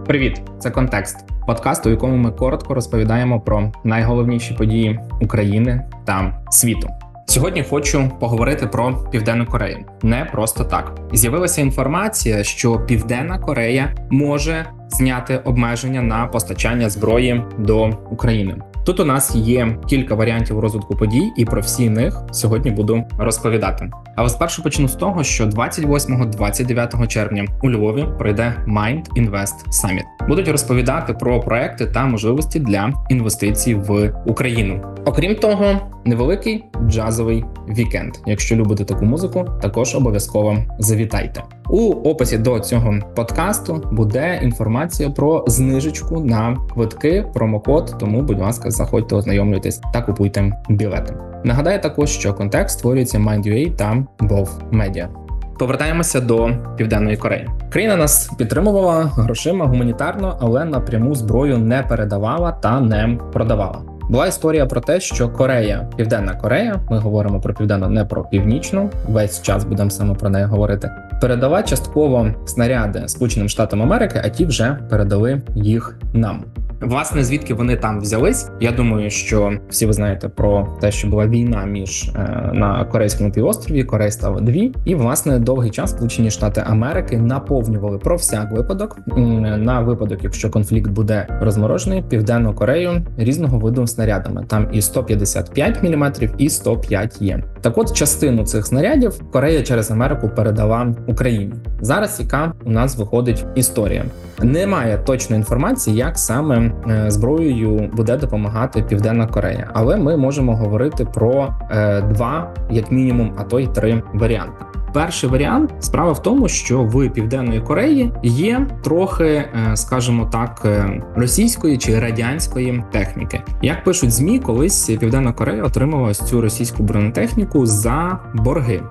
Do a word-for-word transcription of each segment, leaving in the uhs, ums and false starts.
Привіт, це «Контекст» – подкаст, у якому ми коротко розповідаємо про найголовніші події України та світу. Сьогодні хочу поговорити про Південну Корею. Не просто так. З'явилася інформація, що Південна Корея може зняти обмеження на постачання зброї до України. Тут у нас є кілька варіантів розвитку подій, і про всі них сьогодні буду розповідати. Але спершу почну з того, що двадцять восьмого - двадцять дев'ятого червня у Львові пройде Mind Invest Summit. Будуть розповідати про проекти та можливості для інвестицій в Україну. Окрім того, невеликий джазовий вікенд. Якщо любите таку музику, також обов'язково завітайте. У описі до цього подкасту буде інформація про знижечку на квитки, промокод, тому, будь ласка, заходьте, ознайомлюйтесь та купуйте білети. Нагадаю також, що «Контекст» створюється Mind.ua та Bov Media. Повертаємося до Південної Кореї. Країна нас підтримувала грошима гуманітарно, але напряму зброю не передавала та не продавала. Була історія про те, що Корея, Південна Корея, ми говоримо про південну, не про північну, весь час будемо саме про неї говорити, передала частково снаряди Сполученим Штатам Америки, а ті вже передали їх нам. Власне, звідки вони там взялись? Я думаю, що всі ви знаєте про те, що була війна між е, на Корейському півострові, Корей стало дві, і, власне, довгий час Сполучені Штати Америки наповнювали про всяк випадок, на випадок, якщо конфлікт буде розморожений, Південну Корею різного виду снарядами. Там і сто п'ятдесят п'ять міліметрів, і сто п'ять є. Так от, частину цих снарядів Корея через Америку передала Україні. Зараз яка у нас виходить історія? Немає точної інформації, як саме зброєю буде допомагати Південна Корея, але ми можемо говорити про е, два, як мінімум, а то й три варіанти. Перший варіант – справа в тому, що в Південної Кореї є трохи, скажімо так, російської чи радянської техніки. Як пишуть ЗМІ, колись Південна Корея отримала ось цю російську бронетехніку за борги.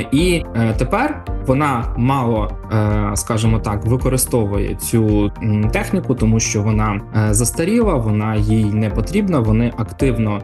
І тепер вона мало, скажімо так, використовує цю техніку, тому що вона застаріла, вона їй не потрібна, вони активно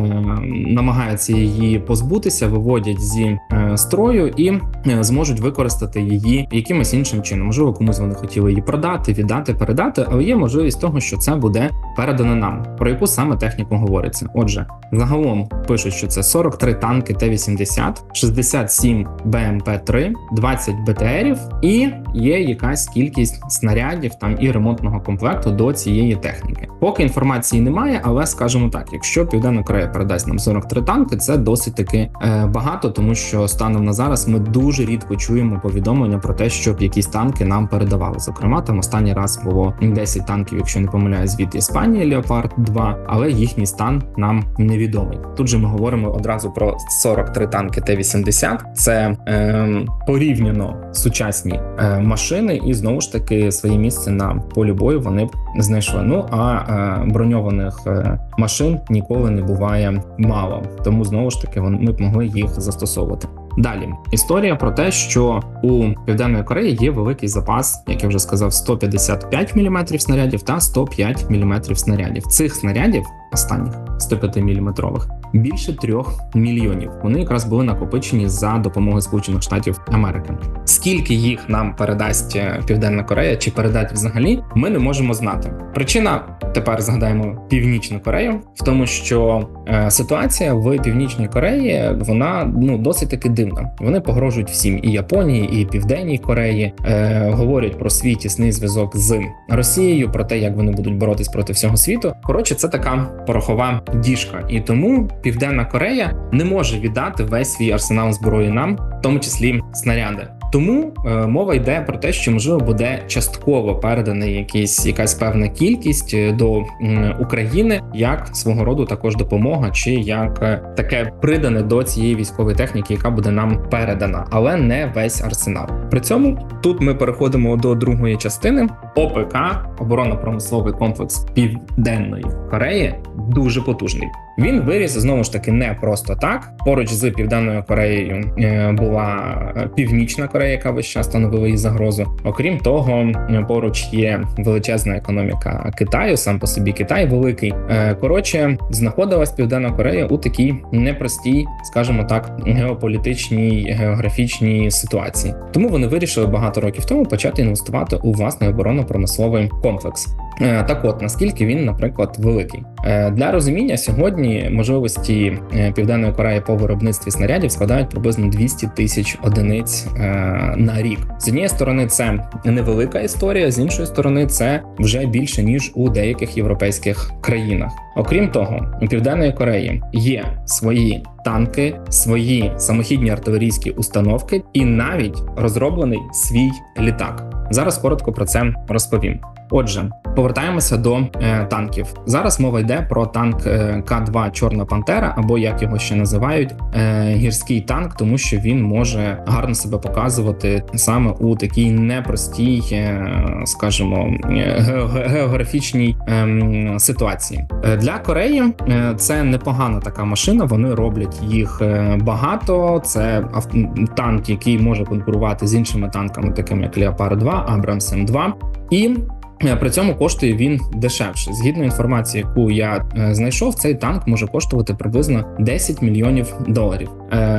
намагаються її позбутися, виводять зі строю і зможуть використати її якимось іншим чином. Можливо, комусь вони хотіли її продати, віддати, передати, але є можливість того, що це буде передано нам. Про яку саме техніку говориться? Отже, загалом пишуть, що це сорок три танки Т вісімдесят, шістдесят сім Б М П три, двадцять Б Т Ерів і є якась кількість снарядів там і ремонтного комплекту до цієї техніки. Поки інформації немає, але скажімо так, якщо Південна Корея передасть нам сорок три танки, це досить таки е, багато, тому що станом на зараз ми дуже рідко чуємо повідомлення про те, щоб якісь танки нам передавали. Зокрема, там останній раз було десять танків, якщо не помиляюсь, від Іспанії, Леопард два, але їхній стан нам невідомий. Тут же ми говоримо одразу про сорок три танки Т вісімдесят. Це е, порівняно сучасні е, машини, і знову ж таки своє місце на полі бою вони б знайшли. Ну, а е, броньованих е, машин ніколи не буває мало, тому знову ж таки ми б могли їх застосовувати. Далі, історія про те, що у Південної Кореї є великий запас, як я вже сказав, сто п'ятдесят п'ять міліметрів снарядів та сто п'ять міліметрів снарядів. Цих снарядів, останніх сто п'ять міліметрових, більше трьох мільйонів. Вони якраз були накопичені за допомогою Сполучених Штатів Америки. Скільки їх нам передасть Південна Корея, чи передать взагалі, ми не можемо знати. Причина, тепер згадаємо Північну Корею, в тому, що е, ситуація в Північній Кореї, вона ну досить таки дивна. Вони погрожують всім, і Японії, і Південній Кореї, е, говорять про свій тісний зв'язок з Росією, про те, як вони будуть боротись проти всього світу. Коротше, це така порохова діжка. І тому Південна Корея не може віддати весь свій арсенал зброї нам, в тому числі снаряди. Тому е, мова йде про те, що, можливо, буде частково передана якісь, якась певна кількість до м, України, як свого роду також допомога, чи як е, таке придане до цієї військової техніки, яка буде нам передана, але не весь арсенал. При цьому тут ми переходимо до другої частини. О Пе Ка, оборонно-промисловий комплекс Південної Кореї, дуже потужний. Він виріс знову ж таки не просто так. Поруч з Південною Кореєю була Північна Корея, яка весь час становила їй загрозу. Окрім того, поруч є величезна економіка Китаю, сам по собі Китай великий. Коротше, знаходилась Південна Корея у такій непростій, скажімо так, геополітичній, географічній ситуації. Тому вони вирішили багато років тому почати інвестувати у власний оборонно-промисловий комплекс. Так от, наскільки він, наприклад, великий. Для розуміння, сьогодні можливості Південної Кореї по виробництві снарядів складають приблизно двісті тисяч одиниць на рік. З однієї сторони, це невелика історія, з іншої сторони, це вже більше, ніж у деяких європейських країнах. Окрім того, у Південної Кореї є свої танки, свої самохідні артилерійські установки і навіть розроблений свій літак. Зараз коротко про це розповім. Отже, повертаємося до е, танків. Зараз мова йде про танк е, К два Чорна Пантера, або як його ще називають, е, гірський танк, тому що він може гарно себе показувати саме у такій непростій, е, скажімо, ге- географічній е, ситуації. Е, для Кореї е, це непогана така машина, вони роблять їх е, багато. Це ав- танк, який може конкурувати з іншими танками, такими як Леопард два, Абрамс М два. І при цьому коштує він дешевше. Згідно інформації, яку я е, знайшов, цей танк може коштувати приблизно десять мільйонів доларів.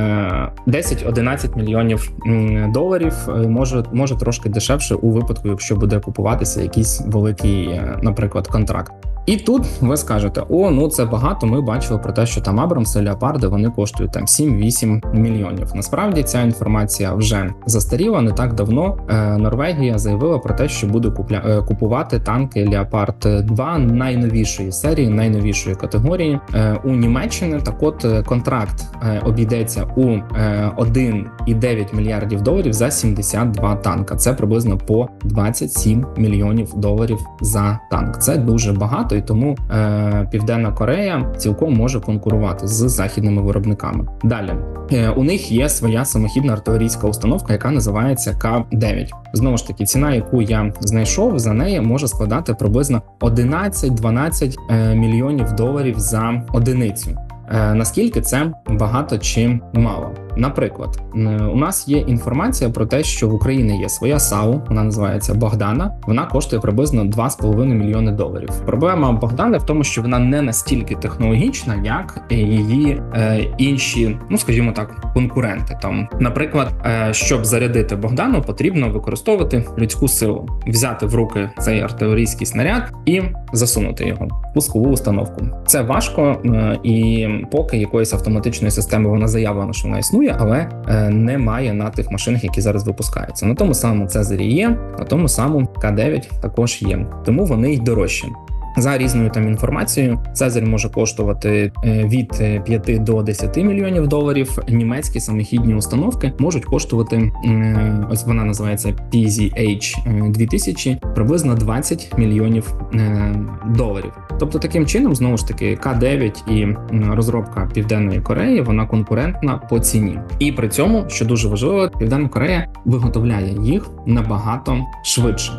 Е, десять-одинадцять мільйонів м, доларів е, може, може трошки дешевше у випадку, якщо буде купуватися якийсь великий, е, наприклад, контракт. І тут ви скажете, о, ну це багато, ми бачили про те, що там Абрамси, Леопарди, вони коштують там сім-вісім мільйонів. Насправді ця інформація вже застаріла. Не так давно е, Норвегія заявила про те, що буде купля... е, купувати танки Леопард два найновішої серії, найновішої категорії е, у Німеччини. Так от контракт е, обійдеться у е, один цілих дев'ять мільярдів доларів за сімдесят два танка. Це приблизно по двадцять сім мільйонів доларів за танк. Це дуже багато. І тому е, Південна Корея цілком може конкурувати з західними виробниками. Далі, е, у них є своя самохідна артилерійська установка, яка називається К дев'ять. Знову ж таки, ціна, яку я знайшов, за неї може складати приблизно одинадцять-дванадцять е, мільйонів доларів за одиницю. Е, наскільки це багато чи мало? Наприклад, у нас є інформація про те, що в Україні є своя САУ, вона називається Богдана, вона коштує приблизно два з половиною мільйони доларів. Проблема Богдани в тому, що вона не настільки технологічна, як її е, інші, ну скажімо так, конкуренти. Там, наприклад, е, щоб зарядити Богдану, потрібно використовувати людську силу, взяти в руки цей артилерійський снаряд і засунути його в пускову установку. Це важко, е, і поки якоїсь автоматичної системи вона заявлена, що вона існує, але е, немає на тих машинах, які зараз випускаються. На тому самому Цезарі є, на тому самому К дев'ять також є. Тому вони й дорожчі. За різною там інформацією, Цезарь може коштувати від п'яти до десяти мільйонів доларів. Німецькі самохідні установки можуть коштувати, ось вона називається Пі Зі Ейч дві тисячі, приблизно двадцять мільйонів доларів. Тобто таким чином, знову ж таки, К дев'ять і розробка Південної Кореї, вона конкурентна по ціні. І при цьому, що дуже важливо, Південна Корея виготовляє їх набагато швидше.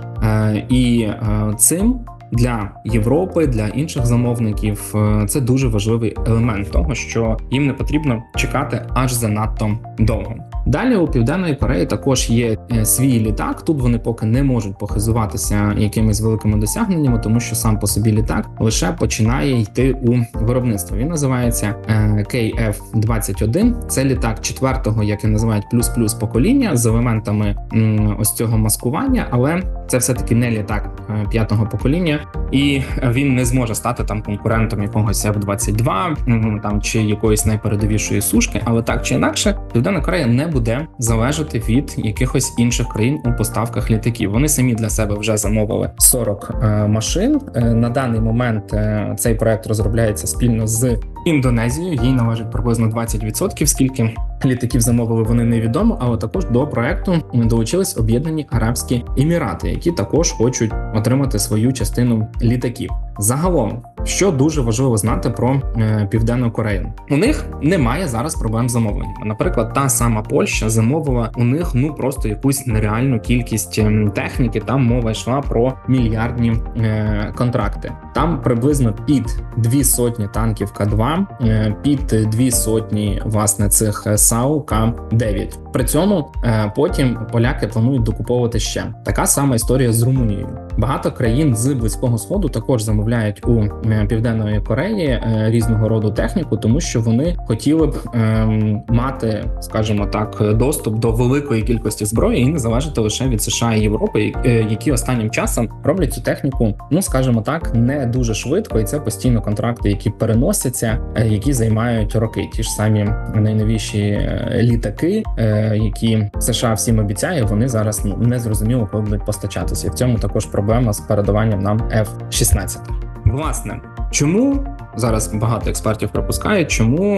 І цим для Європи, для інших замовників це дуже важливий елемент того, що їм не потрібно чекати аж занадто довго. Далі у Південної Кореї також є свій літак. Тут вони поки не можуть похизуватися якимись великими досягненнями, тому що сам по собі літак лише починає йти у виробництво. Він називається Кей Еф двадцять один. Це літак четвертого, як і називають, плюс-плюс покоління з елементами ось цього маскування, але це все-таки не літак п'ятого покоління, і він не зможе стати там конкурентом якогось Еф двадцять два там чи якоїсь найпередовішої сушки, але так чи інакше Південна Корея не буде залежати від якихось інших країн у поставках літаків. Вони самі для себе вже замовили сорок е, машин. Е, на даний момент е, цей проект розробляється спільно з Індонезією, їй належить приблизно двадцять відсотків, скільки літаків замовили, вони невідомо, але також до проекту долучились Об'єднані Арабські Емірати, які також хочуть отримати свою частину літаків. Загалом, що дуже важливо знати про е, Південну Корею. У них немає зараз проблем з замовленням. Наприклад, та сама Польща замовила у них ну просто якусь нереальну кількість техніки. Там мова йшла про мільярдні е, контракти. Там приблизно під дві сотні танків К два, е, під дві сотні власне цих САУ К дев'ять. При цьому е, потім поляки планують докуповувати ще. Така сама історія з Румунією. Багато країн з Близького Сходу також замовляють у е, Південної Кореї е, різного роду техніку, тому що вони хотіли б е, мати, скажімо так, доступ до великої кількості зброї і не залежати лише від США і Європи, е, які останнім часом роблять цю техніку, ну скажімо так, не дуже швидко, і це постійно контракти, які переносяться, е, які займають роки. Ті ж самі найновіші е, літаки, е, які США всім обіцяє, вони зараз ну, не зрозуміло, коли будуть постачатися. І в цьому також проблема з передаванням нам Ф шістнадцять. Власне, чому зараз багато експертів припускають,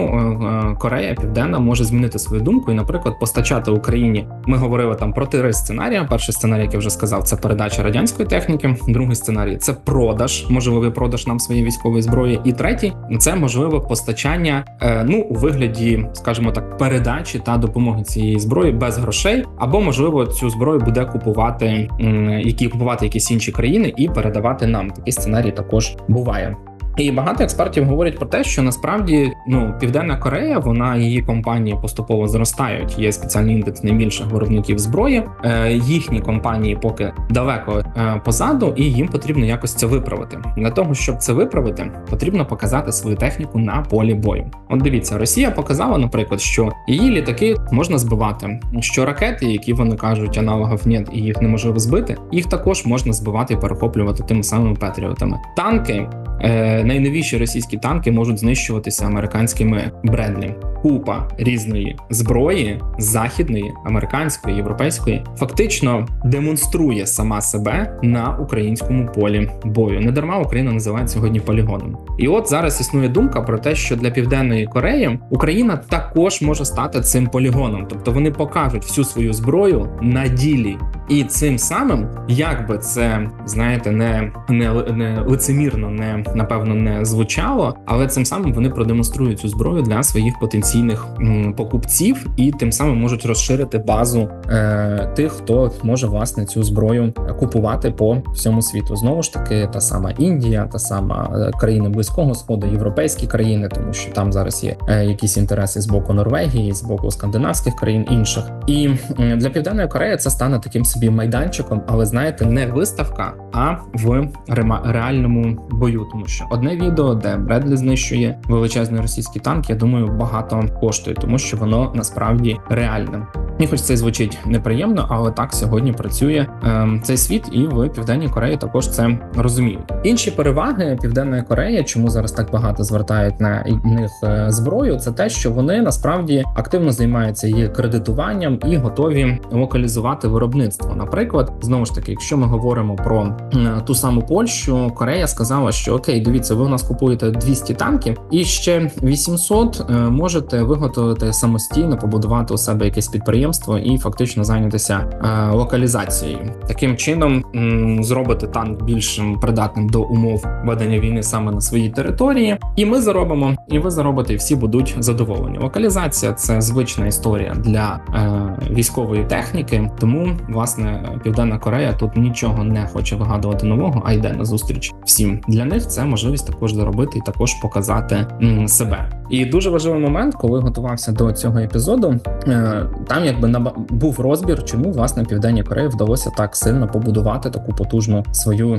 чому Корея Південна може змінити свою думку і, наприклад, постачати Україні. Ми говорили там про три сценарії. Перший сценарій, як я вже сказав, це передача радянської техніки. Другий сценарій – це продаж, можливий продаж нам своєї військової зброї. І третій – це можливе постачання, ну, у вигляді, скажімо так, передачі та допомоги цієї зброї без грошей, або, можливо, цю зброю буде купувати, які купувати якісь інші країни і передавати нам. Такий сценарій також буває. І багато експертів говорять про те, що насправді ну Південна Корея, вона її компанії поступово зростають. Є спеціальний індекс найбільших виробників зброї. Е, їхні компанії поки далеко е, позаду, і їм потрібно якось це виправити. Для того, щоб це виправити, потрібно показати свою техніку на полі бою. От дивіться, Росія показала, наприклад, що її літаки можна збивати, що ракети, які вони кажуть, аналогів нет і їх неможливо збити, їх також можна збивати і перехоплювати тими самими патріотами. Танки. Найновіші російські танки можуть знищуватися американськими Бредлі. Купа різної зброї, західної, американської, європейської, фактично демонструє сама себе на українському полі бою. Недарма Україна називають сьогодні полігоном. І от зараз існує думка про те, що для Південної Кореї Україна також може стати цим полігоном. Тобто вони покажуть всю свою зброю на ділі. І цим самим, як би це, знаєте, не, не, не лицемірно, не, напевно, не звучало, але цим самим вони продемонструють цю зброю для своїх потенційних м, покупців і тим самим можуть розширити базу е, тих, хто може, власне, цю зброю купувати по всьому світу. Знову ж таки, та сама Індія, та сама країни Близького Сходу, європейські країни, тому що там зараз є е, якісь інтереси з боку Норвегії, з боку скандинавських країн інших. І е, для Південної Кореї це стане таким собі майданчиком, але, знаєте, не виставка, а в реальному бою. Тому що одне відео, де Бредлі знищує величезні російські танки, я думаю, багато коштує, тому що воно насправді реальне. І хоч це звучить неприємно, але так сьогодні працює е, цей світ, і в Південній Кореї також це розуміють. Інші переваги Південної Кореї, чому зараз так багато звертають на них е, зброю, це те, що вони насправді активно займаються її кредитуванням і готові локалізувати виробництво. Наприклад, знову ж таки, якщо ми говоримо про е, ту саму Польщу, Корея сказала, що окей, дивіться, ви у нас купуєте двісті танків, і ще вісімсот е, можете виготовити самостійно, побудувати у себе якесь підприємство і фактично зайнятися е, локалізацією. Таким чином м, зробити танк більш придатним до умов ведення війни саме на своїй території. І ми заробимо, і ви заробите, і всі будуть задоволені. Локалізація – це звична історія для е, військової техніки, тому, власне, Південна Корея тут нічого не хоче вигадувати нового, а йде на зустріч всім. Для них це можливість також заробити і також показати м, себе. І дуже важливий момент, коли готувався до цього епізоду, е, там якби був розбір, чому, власне, Південній Кореї вдалося так сильно побудувати таку потужну свою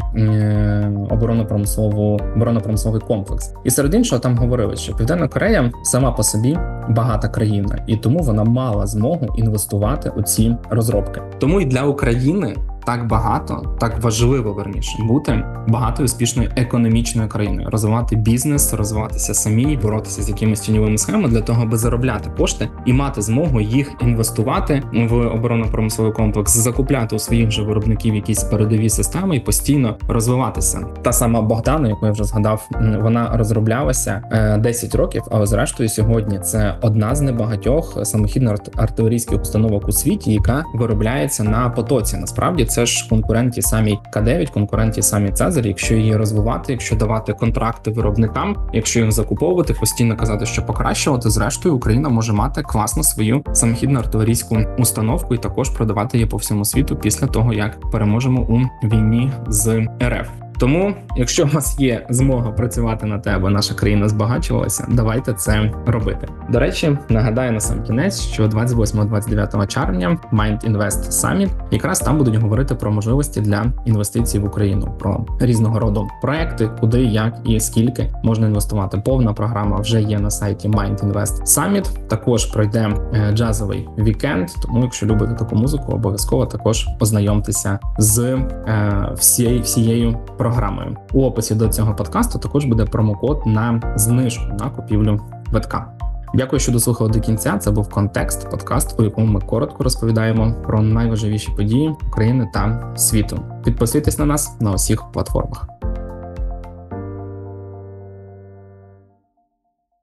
е, оборонно-промислову оборонно-промисловий комплекс. І серед іншого там говорили, що Південна Корея сама по собі багата країна, і тому вона мала змогу інвестувати у ці розробки. Тому і для України так багато, так важливо, верніше, бути багатою успішною економічною країною, розвивати бізнес, розвиватися самі, боротися з якимись тіньовими схемами для того, аби заробляти кошти і мати змогу їх інвестувати в оборонно-промисловий комплекс, закупляти у своїх же виробників якісь передові системи і постійно розвиватися. Та сама Богдана, яку я вже згадав, вона розроблялася десять років, але зрештою сьогодні це одна з небагатьох самохідно-артилерійських установок у світі, яка виробляється на потоці. Насправді це ж конкурент ті самі К дев'ять, конкурент ті самі Цезарь. Якщо її розвивати, якщо давати контракти виробникам, якщо їх закуповувати, постійно казати, що покращувати, зрештою Україна може мати класну свою самохідну артилерійську установку і також продавати її по всьому світу після того, як переможемо у війні з РФ. Тому, якщо у вас є змога працювати на те, аби наша країна збагачувалася, давайте це робити. До речі, нагадаю на сам кінець, що двадцять восьмого - двадцять дев'ятого червня Mind Invest Summit, якраз там будуть говорити про можливості для інвестицій в Україну, про різного роду проекти, куди, як і скільки можна інвестувати. Повна програма вже є на сайті Mind Invest Summit. Також пройде джазовий вікенд, тому якщо любите таку музику, обов'язково також ознайомтеся з е, всією, всією програмою. У описі до цього подкасту також буде промокод на знижку на купівлю квитка. Дякую, що дослухали до кінця. Це був «Контекст» – подкаст, у якому ми коротко розповідаємо про найважливіші події України та світу. Підписуйтесь на нас на усіх платформах.